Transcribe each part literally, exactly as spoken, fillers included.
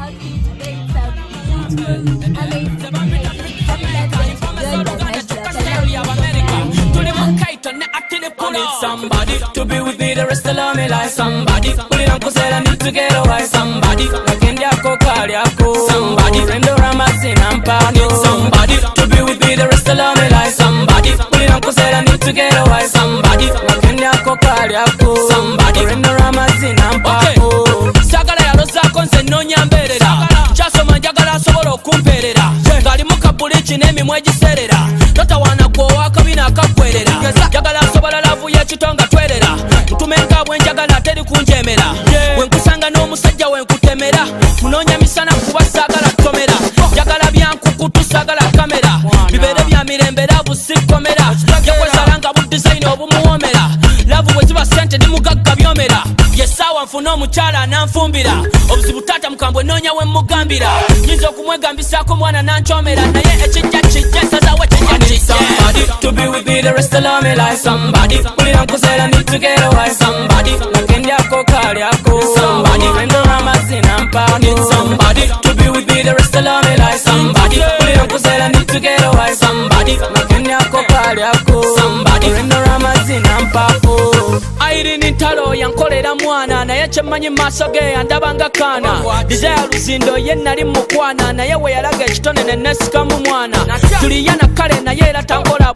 Somebody to be with me the rest of my life. Somebody put it on cause I need to get away. Somebody like in Yako Kariako. Somebody in the Ramazin and Pano. Somebody to be with me the rest of my life. Somebody put it on cause I need to get away. Somebody like in Yako Kariako. Somebody in the Ramazin and Pano. Sagala ya rosa konse no nyamberera. Chaso manjagala sobolo kumperera. Gali mukabuli chinemi mweji serera. Tota wana kwa waka bina kakwerera. Jagala sobola lavu ya chitonga twerera. Tumenga bwenjagala teri kunjemera. Wenkusanga no musajja wenkutemera. Munonya misana kuba sagala tomera. Jagala byanku kutusagala kamera. Bibere bya mirembera busikomera. Yakwezalanga bu design obumuomera. Lavu bweziba sente ni mugagga byomera. Yesawa nfuna omukyala nanfumbira. Obuzibu tata mukambwe nonya we mugambira. Nyizo kumwegambisako mwana nanchomera. Naye ekijja kijja sazawe kijja kijja. Somebody to be with me the rest of my life. Somebody put it on cause I need to get away. Somebody like in Yako Kariako. Somebody in the Ramazin and Pano. Somebody to be with me the rest of my life. Somebody put it on cause I need to get away. Somebody like in Yako Kariako. Somebody in the Ramazin and Pano. Airi nintalo yankolera mwana naye chemanyi maso ge andabanga kana. Desire luzindo ye nali mukwana naye we yalaga ekitone ne nesika mu mwana. Tuliyana kale naye era tangola.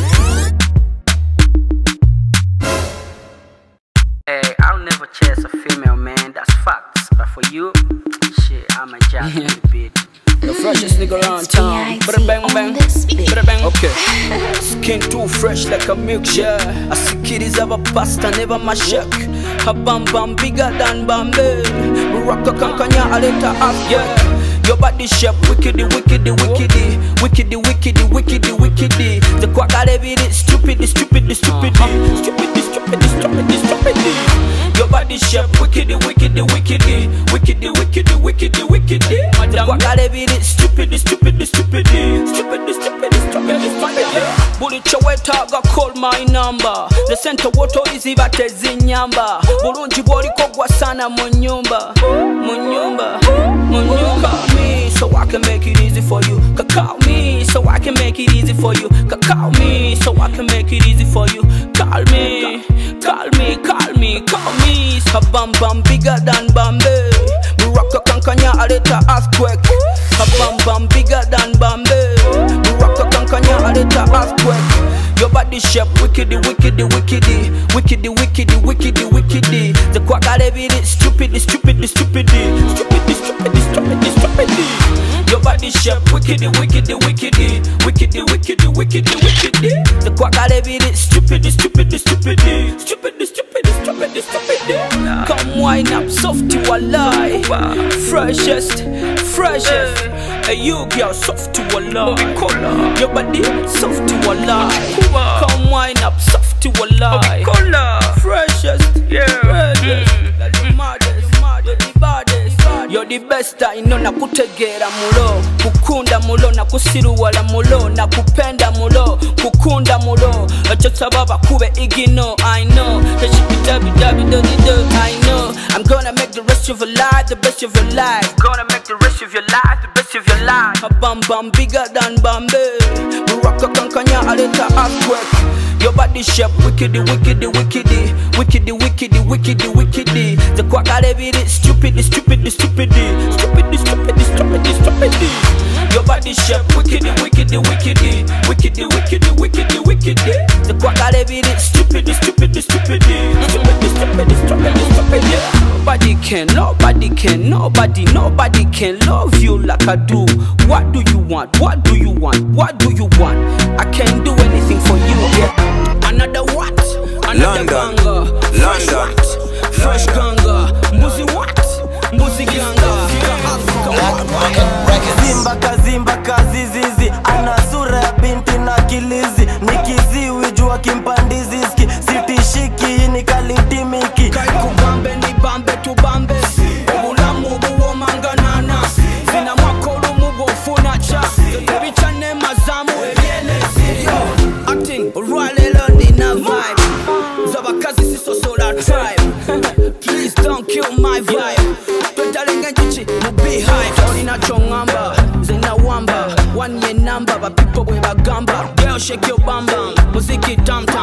Hey, I'll never chase a female, man, that's facts. But for you, shit, I'm a jack in the beat. The freshest nigga around town. Bada bang bang, bada bang. Okay. Skin too fresh like a milkshake. I see kiddies have a pasta, never my shake. A bam bam bigger than Bombay. Morocco kankanya aleta up, yeah. Your body shape wickedy, wickedy, wickedy, wickedy, wickedy, wickedy, wickedy. The quackale beat it stupid, stupid, stupid, stupid, stupid, stupid, stupid. Your body shape wickedy, wickedy, wickedy, wickedy, wickedy, wickedy, wickedy. The quackale beat it stupid, stupid, stupid, stupid, stupid, stupid, stupid. Bully chaweta ga call my number. The center water is ibatezi nyamba. Bulunji boli kogwa sana mu nyumba, mu nyumba, mu nyumba. So I can make it easy for you. Call me, so I can make it easy for you. Call me, so I can make it easy for you. Call me, call me, call me, call me. A bam bam bigger than Bombay. Morocco kankanya aleta earthquake. A bam bam bigger than Bombay. Morocco kankanya aleta earthquake. Your body shape wickedy, wickedy, wickedy, wickedy, wickedy, wickedy, wickedy. The quackale beat it stupid, stupid, stupid, stupid, stupid, stupid, stupid. Your body shape wickedy, wickedy, wickedy, wickedy, wickedy, wickedy, wickedy. The quackale beat it stupid, stupid, stupid, stupid, stupid, stupid, stupid. Come wine up, soft to a lie. Freshest, freshest. Hey you girl, soft to a lie. Your body soft to a lie. Come wine up, soft to a lie. Freshest, yeah. Freshest. You're the maddest, you're the baddest. You're the best, I know na kutegera mulo. Kukunda mulo na kusiruwala mulo. Na kupenda mulo, kukunda mulo. Achota baba kube igino, I know. I know. I'm gonna make the rest of your life the best of your life. Gonna make the rest of your life the best of your life. A bam bam bigger than Bombay. Morocco kankanya aleta earthquake. Your body shape wickedy, wickedy, wickedy, wickedy, wickedy, wickedy, wickedy. The quackale beat it stupid, stupid, stupid, stupid, stupid, stupid, stupid. Your body shape wickedy, wickedy, wickedy, wickedy, wickedy, wickedy, wickedy. The quackale beat it stupid, stupid, stupid, stupid, stupid, stupid, stupid. Nobody can, nobody can, nobody, nobody can love you like I do. What do you want? What do you want? What do you want? I can't do anything for you. Yeah. Another what? Another ganga. Fresh what? Fresh ganga. Mbuzi what? Mbuzi ganga. Zimba kazimba kazizizi. Ana sura ya binti na kilizi. Nikiziwi jua kimpandiziski. Sitishiki ni kalitimiki. Kai kubambe ni bambe tu bambe. Obula mubu wo manganana. Zina mwakolu mubu funa cha. Bichane mazamu eviene. Acting, rwale londi na vibe. Zaba kazi si so solar tribe. Please type olina chongamba zena wamba one year number but people bwe bagamba girl shake your bam bam muziki tam tam